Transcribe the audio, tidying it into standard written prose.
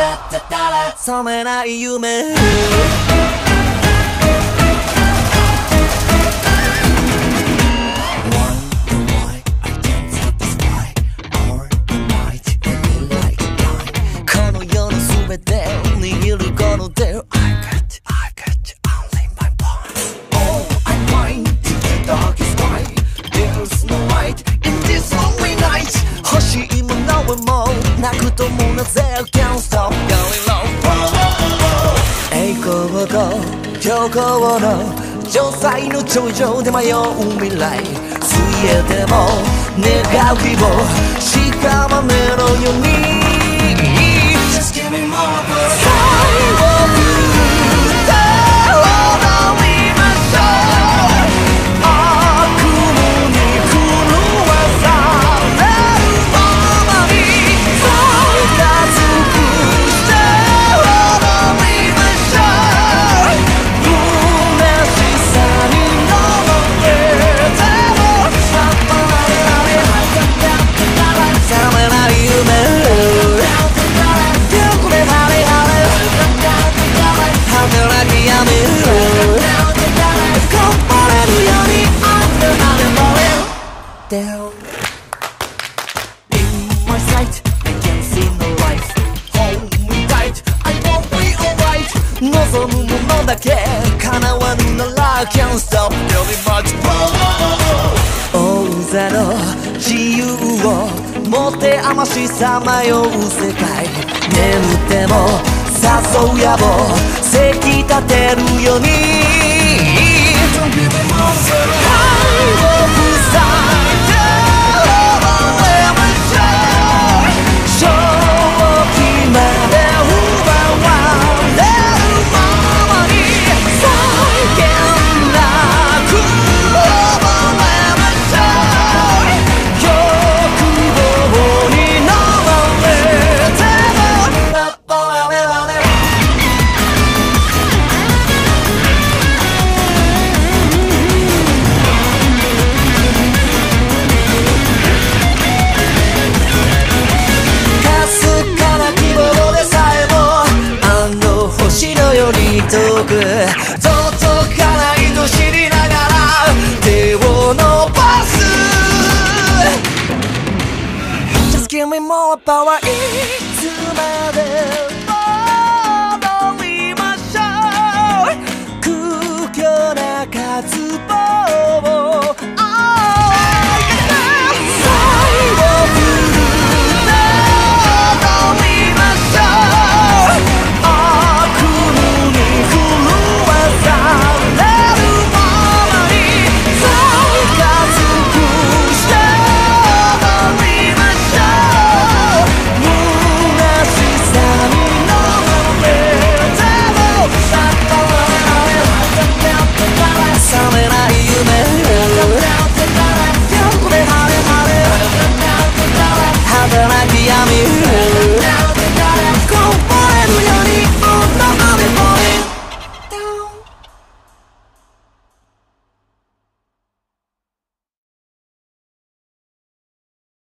覚めない夢この世の全てを握るこの手を I got you only my bones Oh, I'm fine to the darkest night There's no light in this lonely night 欲しいものはもうなくともなぜ Can't stop going low 栄光と虚構の城塞の頂上で迷う未来水泳でも願う希望しかまめろように Just give me more 最後歌を踊りましょう悪夢に狂わされるままに最多尽くして踊りましょう嬉しさに飲まれても覚めない夢働きやめる頑張れるように Down In my sight I can't see no light Hold me tight I won't be alright 望むものだけ叶わぬなら Can't stop very much more 大勢の自由を持て余しさまよう世界眠っても誘う野望せき立てるように愛を塞いで溺れましょう正気まで奪われるままに際限なく溺れましょう欲望に飲まれても遠く届かないと知りながら手を伸ばす Just give me more power いつまで